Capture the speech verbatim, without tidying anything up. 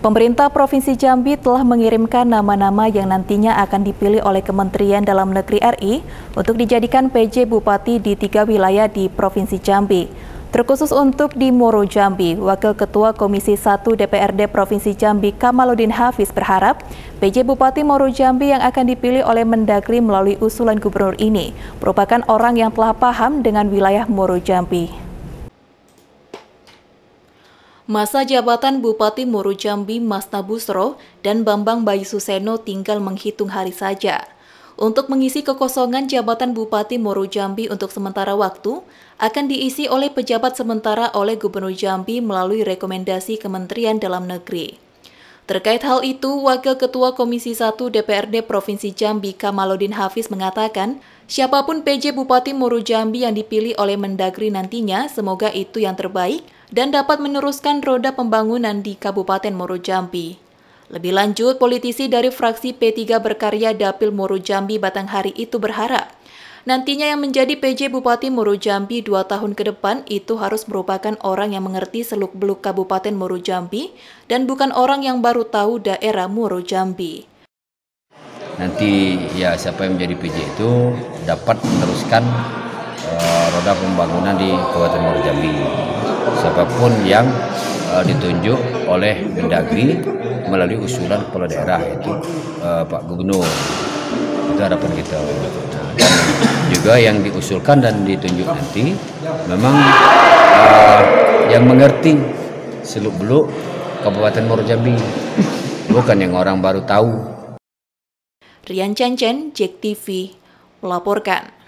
Pemerintah Provinsi Jambi telah mengirimkan nama-nama yang nantinya akan dipilih oleh Kementerian Dalam Negeri R I untuk dijadikan P J Bupati di tiga wilayah di Provinsi Jambi. Terkhusus untuk di Muaro Jambi, Wakil Ketua Komisi satu D P R D Provinsi Jambi Kamaludin Hafiz berharap P J Bupati Muaro Jambi yang akan dipilih oleh Mendagri melalui usulan gubernur ini merupakan orang yang telah paham dengan wilayah Muaro Jambi. Masa jabatan Bupati Muaro Jambi Masna Busro dan Bambang Bayi Suseno tinggal menghitung hari saja. Untuk mengisi kekosongan jabatan Bupati Muaro Jambi untuk sementara waktu, akan diisi oleh pejabat sementara oleh Gubernur Jambi melalui rekomendasi Kementerian Dalam Negeri. Terkait hal itu, Wakil Ketua Komisi satu D P R D Provinsi Jambi Kamaludin Hafiz mengatakan, siapapun P J Bupati Muaro Jambi yang dipilih oleh Mendagri nantinya, semoga itu yang terbaik dan dapat meneruskan roda pembangunan di Kabupaten Muaro Jambi. Lebih lanjut, politisi dari fraksi P tiga Berkarya Dapil Muaro Jambi Batanghari itu berharap, nantinya yang menjadi P J Bupati Muaro Jambi dua tahun ke depan itu harus merupakan orang yang mengerti seluk-beluk Kabupaten Muaro Jambi dan bukan orang yang baru tahu daerah Muaro Jambi. Nanti ya siapa yang menjadi P J itu dapat meneruskan uh, roda pembangunan di Kabupaten Muaro Jambi. Siapapun yang uh, ditunjuk oleh Mendagri melalui usulan kepala daerah itu uh, Pak Gubernur. Itu harapan kita. Nah, dan juga yang diusulkan dan ditunjuk nanti memang uh, yang mengerti seluk-beluk Kabupaten Muaro Jambi, bukan yang orang baru tahu. Rian Cencen, J E K T V, melaporkan.